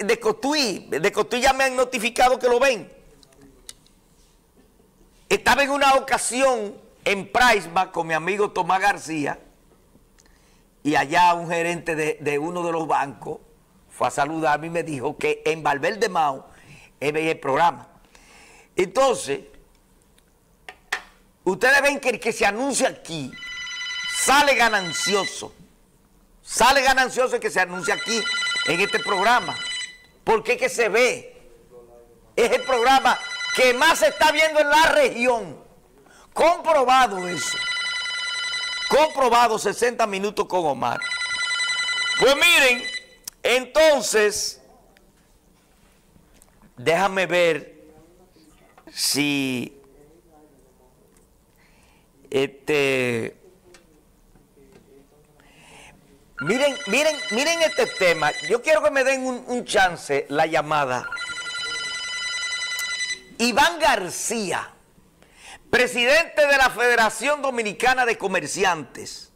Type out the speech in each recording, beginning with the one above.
de Cotuí ya me han notificado que lo ven. Estaba en una ocasión en Praisma con mi amigo Tomás García y allá un gerente de uno de los bancos fue a saludarme y me dijo que en Valverde Mao él veía el programa. Entonces, ustedes ven que el que se anuncia aquí sale ganancioso. Sale ganancioso el que se anuncia aquí en este programa. Porque es que se ve. Es el programa que más se está viendo en la región. Comprobado eso. Comprobado 60 minutos con Omar. Pues miren, entonces, déjame ver si miren este tema. Yo quiero que me den un chance, la llamada. Iván García, presidente de la Federación Dominicana de Comerciantes,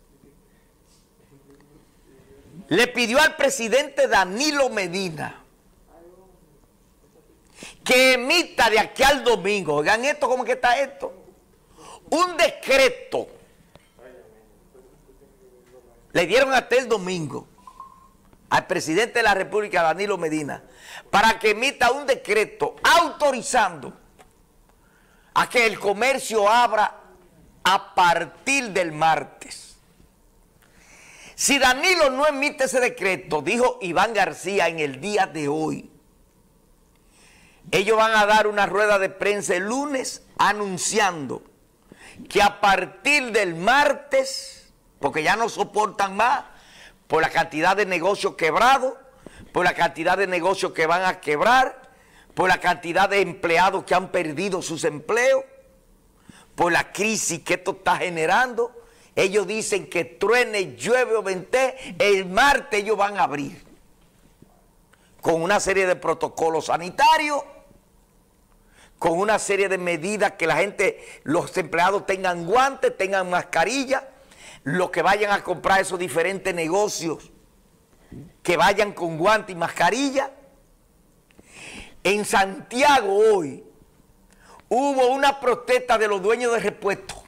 le pidió al presidente Danilo Medina que emita de aquí al domingo, oigan esto, ¿cómo que está esto? Un decreto. Le dieron hasta el domingo al presidente de la República, Danilo Medina, para que emita un decreto autorizando a que el comercio abra a partir del martes. Si Danilo no emite ese decreto, dijo Iván García en el día de hoy, ellos van a dar una rueda de prensa el lunes anunciando que a partir del martes, porque ya no soportan más por la cantidad de negocios quebrados, por la cantidad de negocios que van a quebrar, por la cantidad de empleados que han perdido sus empleos, por la crisis que esto está generando. Ellos dicen que truene, llueve o vente, el martes ellos van a abrir con una serie de protocolos sanitarios, con una serie de medidas que la gente, los empleados tengan guantes, tengan mascarilla, los que vayan a comprar esos diferentes negocios, que vayan con guantes y mascarilla. En Santiago hoy hubo una protesta de los dueños de repuestos,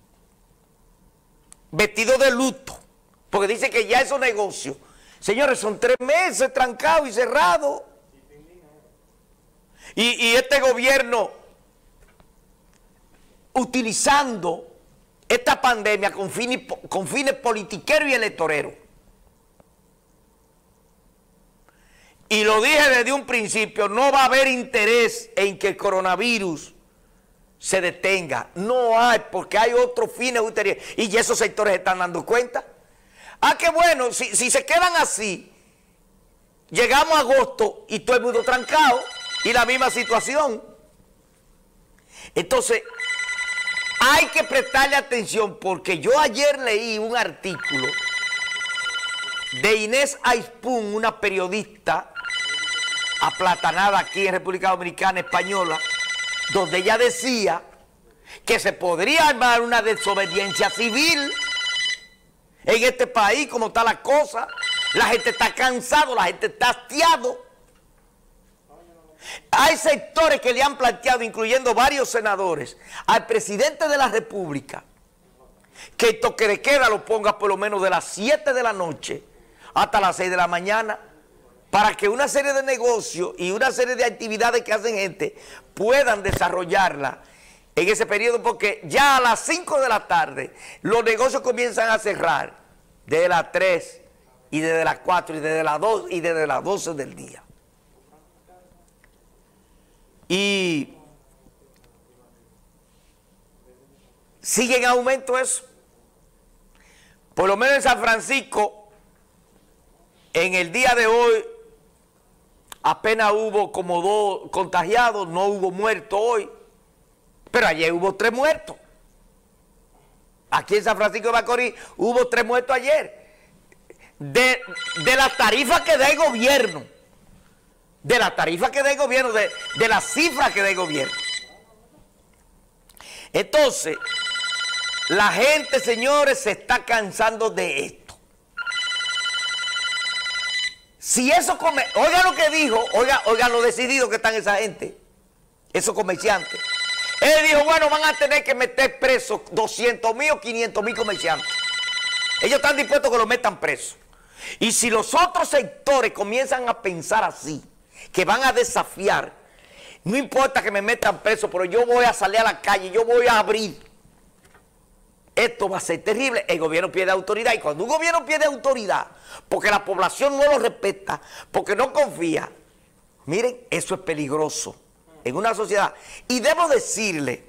vestidos de luto, porque dice que ya esos negocios, señores, son 3 meses trancados y cerrados. Y este gobierno utilizando esta pandemia con fines politiqueros y electoreros. Y lo dije desde un principio, no va a haber interés en que el coronavirus se detenga. No hay, porque hay otros fines ulteriores. Y ya esos sectores se están dando cuenta. Ah, qué bueno, si se quedan así, llegamos a agosto y todo el mundo trancado y la misma situación. Entonces, hay que prestarle atención, porque yo ayer leí un artículo de Inés Aispun, una periodista aplatanada aquí en República Dominicana, española, donde ella decía que se podría armar una desobediencia civil en este país, como está la cosa. La gente está cansado, la gente está hastiado. Hay sectores que le han planteado, incluyendo varios senadores, al presidente de la República, que el toque de queda lo ponga por lo menos de las 7 de la noche hasta las 6 de la mañana, para que una serie de negocios y una serie de actividades que hacen gente puedan desarrollarla en ese periodo, porque ya a las 5 de la tarde los negocios comienzan a cerrar desde las 3 y desde las 4 y desde las 2 y desde las 12 del día. Y sigue en aumento eso. Por lo menos en San Francisco, en el día de hoy, apenas hubo como 2 contagiados, no hubo muertos hoy, pero ayer hubo 3 muertos. Aquí en San Francisco de Macorís hubo 3 muertos ayer. De las tarifas que da el gobierno, de la tarifa que da el gobierno, de las cifras que da el gobierno. Entonces, la gente, señores, se está cansando de esto. Si eso oiga lo que dijo, oiga lo decidido que están esa gente, esos comerciantes. Él dijo, bueno, van a tener que meter presos 200,000 o 500,000 comerciantes. Ellos están dispuestos a que los metan presos. Y si los otros sectores comienzan a pensar así, que van a desafiar, no importa que me metan preso, pero yo voy a salir a la calle, yo voy a abrir. Esto va a ser terrible. El gobierno pierde autoridad. Y cuando un gobierno pierde autoridad, porque la población no lo respeta, porque no confía, miren, eso es peligroso en una sociedad. Y debo decirle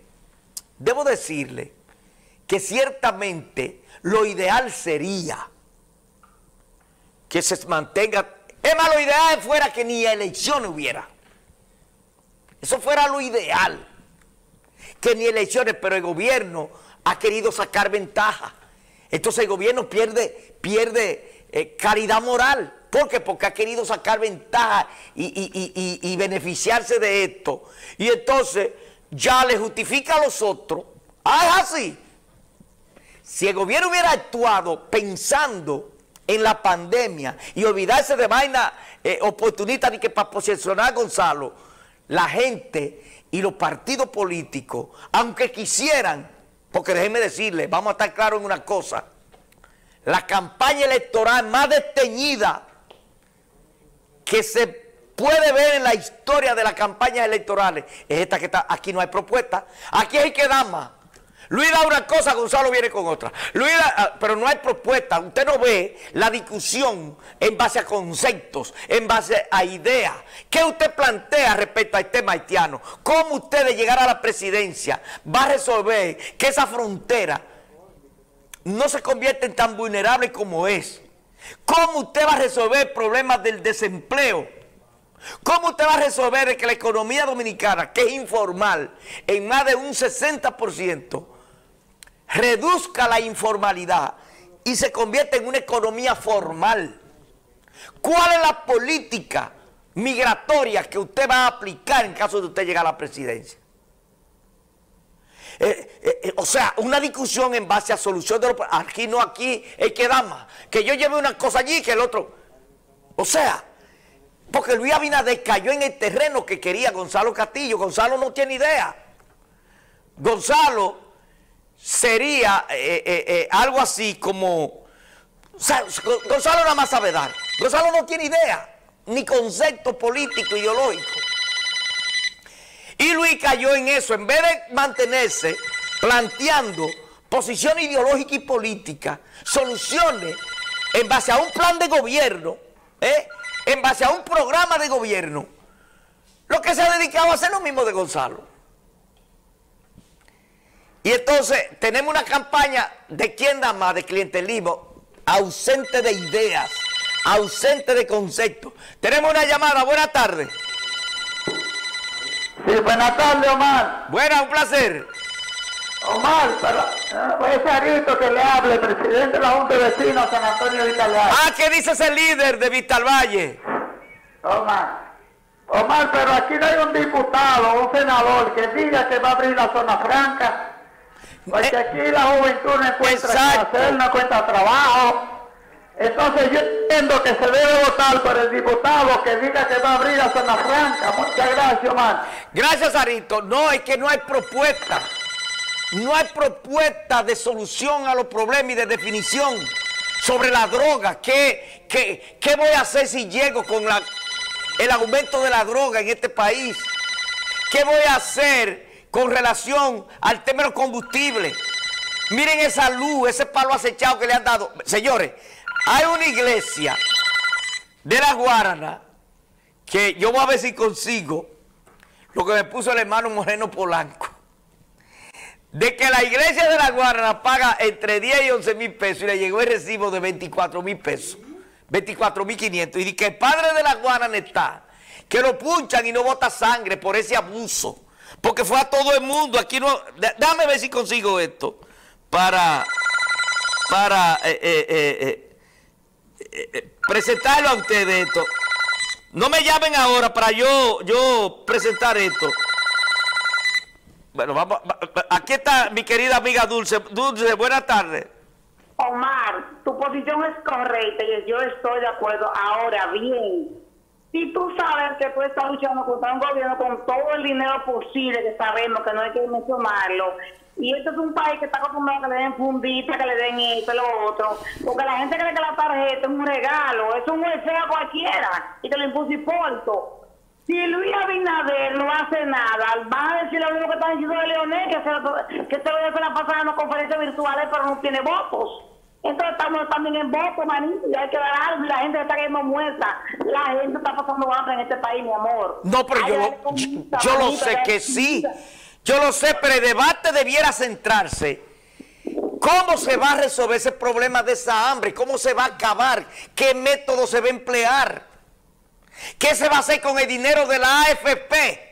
que ciertamente lo ideal sería que se mantenga. Es más, lo ideal fuera que ni elecciones hubiera. Eso fuera lo ideal. Que ni elecciones, pero el gobierno ha querido sacar ventaja. Entonces el gobierno pierde caridad moral. ¿Por qué? Porque ha querido sacar ventaja y beneficiarse de esto. Y entonces ya le justifica a los otros. Ah, es así. Si el gobierno hubiera actuado pensando en la pandemia y olvidarse de vaina oportunista ni que para posicionar a Gonzalo, la gente y los partidos políticos, aunque quisieran, porque déjenme decirles, vamos a estar claros en una cosa, la campaña electoral más desteñida que se puede ver en la historia de las campañas electorales es esta que está, aquí no hay propuesta, aquí hay que dar más. Luis da una cosa, Gonzalo viene con otra. Pero no hay propuesta. Usted no ve la discusión en base a conceptos, en base a ideas. ¿Qué usted plantea respecto al tema haitiano? ¿Cómo usted de llegar a la presidencia va a resolver que esa frontera no se convierta en tan vulnerable como es? ¿Cómo usted va a resolver problemas del desempleo? ¿Cómo usted va a resolver que la economía dominicana, que es informal, en más de un 60%, reduzca la informalidad y se convierta en una economía formal? ¿Cuál es la política migratoria que usted va a aplicar en caso de usted llegar a la presidencia? O sea, una discusión en base a solución de los... Aquí no, aquí hay que dar más. Que yo lleve una cosa allí que el otro... O sea, porque Luis Abinader cayó en el terreno que quería Gonzalo Castillo. Gonzalo no tiene idea. Gonzalo sería algo así como... O sea, Gonzalo nada más sabe dar. Gonzalo no tiene idea, ni concepto político, ideológico. Y Luis cayó en eso. En vez de mantenerse planteando posición ideológica y política, soluciones en base a un plan de gobierno, en base a un programa de gobierno, lo que se ha dedicado a hacer lo mismo de Gonzalo. Y entonces tenemos una campaña de quién da más, de clientelismo, ausente de ideas, ausente de conceptos. Tenemos una llamada. Buenas tardes. Sí, buenas tardes, Omar. Buenas, un placer. Omar, ese Arito que le hable, el presidente de la Junta de Vecinos, San Antonio de Vitalvalle. Ah, ¿qué dice ese líder de Vitalvalle? Omar, pero aquí no hay un diputado, un senador que diga que va a abrir la zona franca, porque aquí la juventud no encuentra qué hacer, no encuentra trabajo. Entonces yo entiendo que se debe votar por el diputado que diga que va a abrir la zona franca. Muchas gracias, Omar. Gracias, Arito. No, es que no hay propuesta. No hay propuesta de solución a los problemas y de definición sobre la droga. ¿Qué voy a hacer si llego con el aumento de la droga en este país? ¿Qué voy a hacer con relación al tema de los combustibles? Miren esa luz, ese palo acechado que le han dado. Señores, hay una iglesia de la Guarana que yo voy a ver si consigo lo que me puso el hermano Moreno Polanco, de que la iglesia de la Guarana paga entre 10 y 11 mil pesos y le llegó el recibo de 24 mil pesos, 24,500, y que el padre de la Guarana está, que lo punchan y no bota sangre por ese abuso, porque fue a todo el mundo. Aquí no, déjame ver si consigo esto para presentarlo a ustedes esto. No me llamen ahora para yo presentar esto. Bueno, vamos, aquí está mi querida amiga Dulce. Dulce, buenas tardes. Omar, tu posición es correcta y yo estoy de acuerdo. Ahora bien, si tú sabes que tú estás luchando contra un gobierno con todo el dinero posible, que sabemos que no hay que mencionarlo, y este es un país que está acostumbrado a que le den fundita, que le den esto y lo otro, porque la gente cree que la tarjeta es un regalo, es un deseo a cualquiera, y te lo impuso y punto. Si Luis Abinader no hace nada, van a decir lo mismo que están diciendo de Leonel, que se lo la pasada en las conferencias virtuales, pero no tiene votos. Entonces estamos también en votos, manito, y hay que dar algo, y la gente está cayendo muerta. La gente está pasando hambre en este país, mi amor. No, pero yo lo sé que sí. Yo lo sé, pero el debate debiera centrarse. ¿Cómo se va a resolver ese problema de esa hambre? ¿Cómo se va a acabar? ¿Qué método se va a emplear? ¿Qué se va a hacer con el dinero de la AFP?